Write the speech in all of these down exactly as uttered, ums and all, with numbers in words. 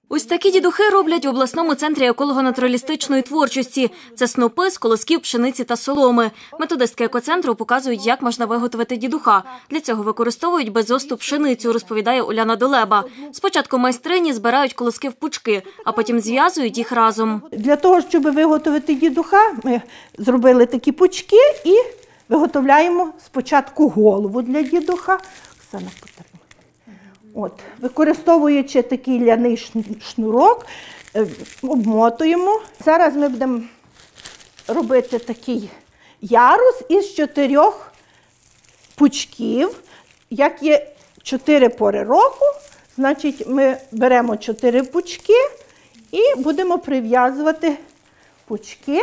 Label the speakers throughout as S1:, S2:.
S1: Ось такі дідухи роблять у обласному центрі еколого-натуралістичної творчості. Це снопи з колосків пшениці та соломи. Методистки екоцентру показують, як можна виготовити дідуха. Для цього використовують безосту пшеницю, розповідає Уляна Долеба. Спочатку майстрині збирають колоски в пучки, а потім зв'язують їх разом.
S2: Для того, щоб виготовити дідуха, ми зробили такі пучки і виготовляємо спочатку голову для дідуха. Оксана, От, використовуючи такий ляний шнурок, обмотуємо. Зараз ми будемо робити такий ярус із чотирьох пучків. Як є чотири пори року, значить ми беремо чотири пучки і будемо прив'язувати пучки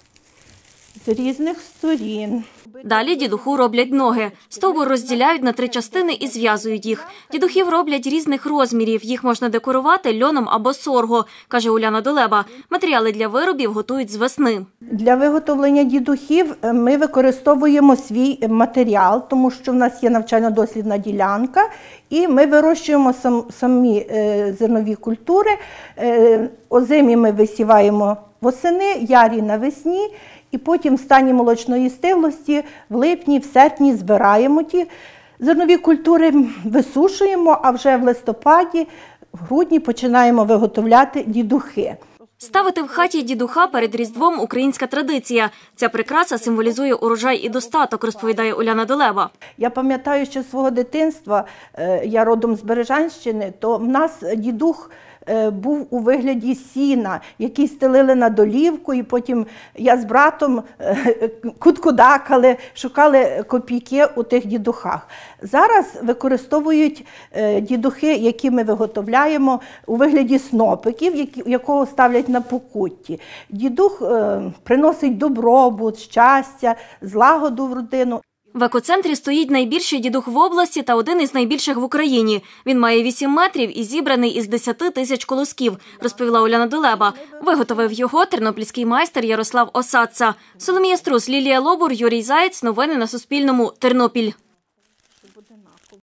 S2: з різних сторін.
S1: Далі дідуху роблять ноги. Стовбур розділяють на три частини і зв'язують їх. Дідухів роблять різних розмірів. Їх можна декорувати льоном або сорго, каже Уляна Долеба. Матеріали для виробів готують з весни.
S2: Для виготовлення дідухів ми використовуємо свій матеріал, тому що в нас є навчально-дослідна ділянка, і ми вирощуємо сам, самі е, зернові культури. Е, озимі ми висіваємо восени, ярі навесні. І потім в стані молочної стиглості в липні, в серпні збираємо ті зернові культури, висушуємо, а вже в листопаді, в грудні починаємо виготовляти дідухи.
S1: Ставити в хаті дідуха перед Різдвом – українська традиція. Ця прикраса символізує урожай і достаток, розповідає Уляна Долеба.
S2: Я пам'ятаю, що з свого дитинства, я родом з Бережанщини, то в нас дідух був у вигляді сіна, який стелили на долівку, і потім я з братом куткудакали, шукали копійки у тих дідухах. Зараз використовують дідухи, які ми виготовляємо у вигляді снопиків, якого ставлять на покутті. Дідух приносить добробут, щастя, злагоду в родину.
S1: В екоцентрі стоїть найбільший дідух в області та один із найбільших в Україні. Він має вісім метрів і зібраний із десяти тисяч колосків, розповіла Уляна Долеба. Виготовив його тернопільський майстер Ярослав Осадца. Соломія Струс, Лілія Лобур, Юрій Заєць. Новини на Суспільному. Тернопіль.